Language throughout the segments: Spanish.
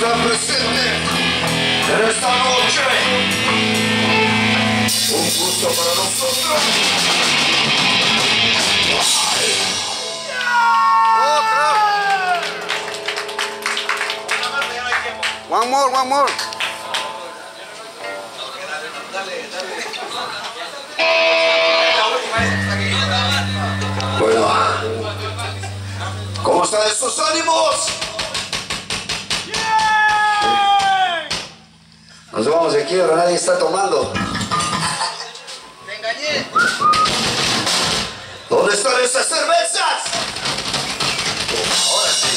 estar presente en esta noche. Un gusto para nosotros. One more, one more. Bueno, ¿cómo están esos ánimos? Nos vamos de quiebra, nadie está tomando. ¡Te engañé! ¿Dónde están esas cervezas? Ahora sí.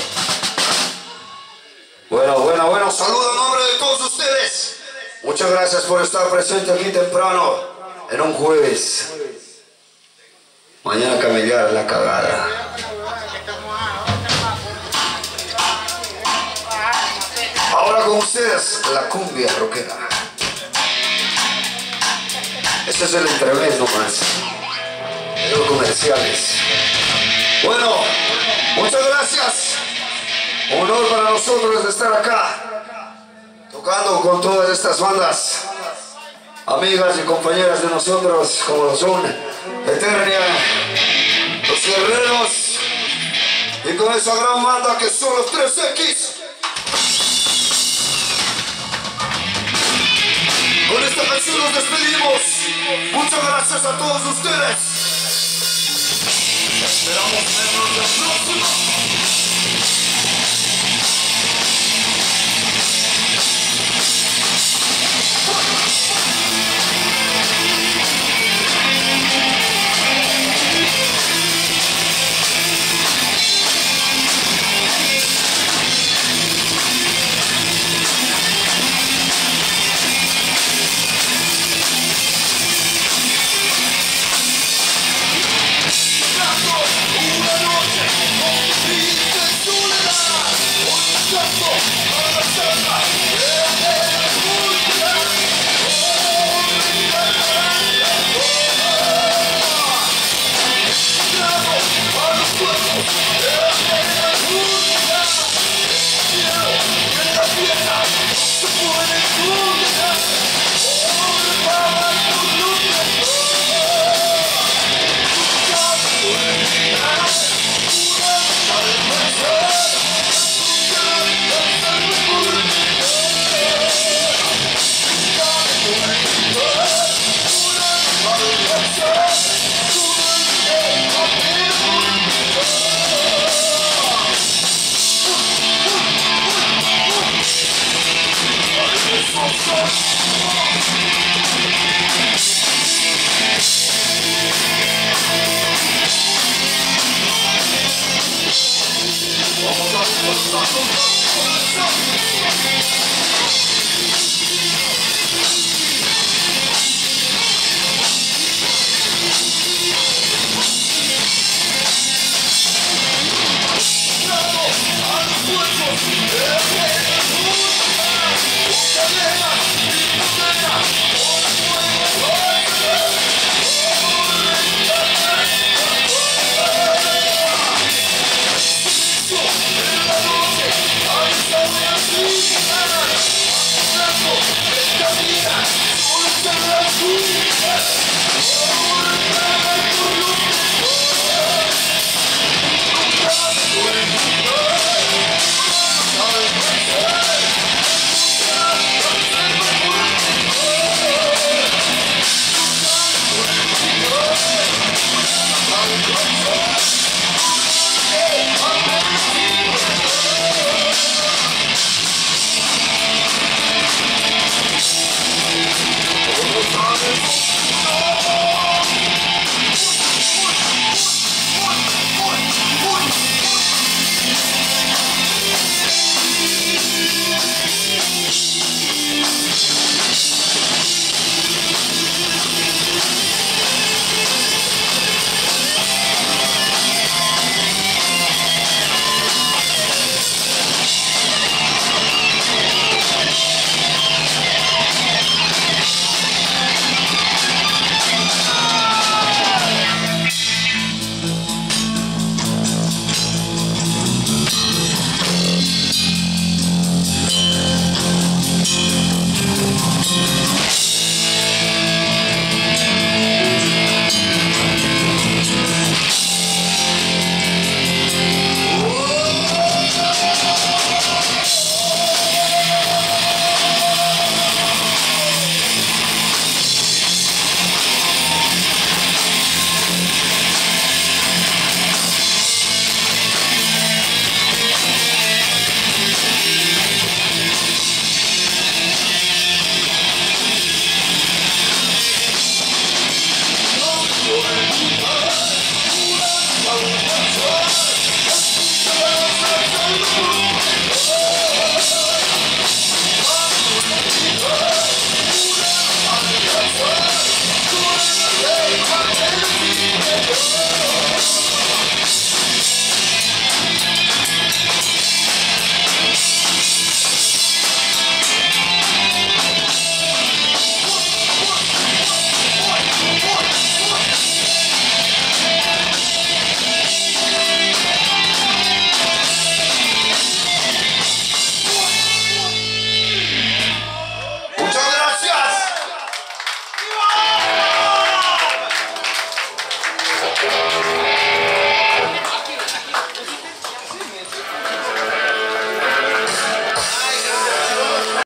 Bueno, saludo en nombre de todos ustedes. Muchas gracias por estar presente aquí temprano, en un jueves. Mañana camellar la cagada. Ahora con ustedes, la cumbia rockera. Este es el entremés nomás. De los comerciales. Bueno, muchas gracias. Un honor para nosotros estar acá, tocando con todas estas bandas, amigas y compañeras de nosotros, como lo son Eternia, Los Guerreros, y con esa gran banda que son los 3X. Con esta canción nos despedimos. Muchas gracias a todos ustedes. Esperamos vernos la próxima.